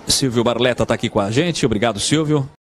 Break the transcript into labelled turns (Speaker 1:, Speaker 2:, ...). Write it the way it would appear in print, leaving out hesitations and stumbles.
Speaker 1: Silvio Barletta está aqui com a gente. Obrigado, Silvio.